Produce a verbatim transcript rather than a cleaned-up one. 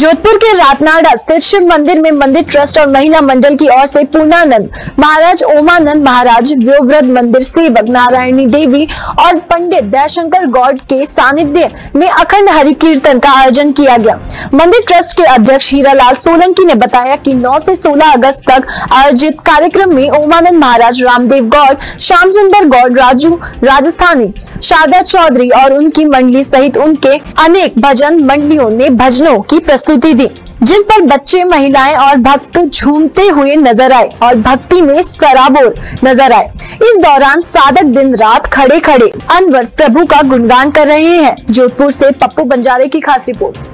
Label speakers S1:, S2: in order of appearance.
S1: जोधपुर के रातनाड़ा स्थित शिव मंदिर में मंदिर ट्रस्ट और महिला मंडल की ओर से पूर्णानंद महाराज, ओमानंद महाराज, व्योव्रत मंदिर सेवक नारायणी देवी और पंडित दयाशंकर गौड़ के सानिध्य में अखंड हरि कीर्तन का आयोजन किया गया। मंदिर ट्रस्ट के अध्यक्ष हीरालाल सोलंकी ने बताया कि नौ से सोलह अगस्त तक आयोजित कार्यक्रम में ओमानंद महाराज, रामदेव गौड़, श्यामचंद्र गौड़, राजू राजस्थानी, शारदा चौधरी और उनकी मंडली सहित उनके अनेक भजन मंडलियों ने भजनों की प्रस्तुति दी, जिन पर बच्चे, महिलाएं और भक्त झूमते हुए नजर आए और भक्ति में सराबोर नजर आए। इस दौरान साधक दिन रात खड़े खड़े अनवरत प्रभु का गुणगान कर रहे हैं। जोधपुर से पप्पू बंजारे की खास रिपोर्ट।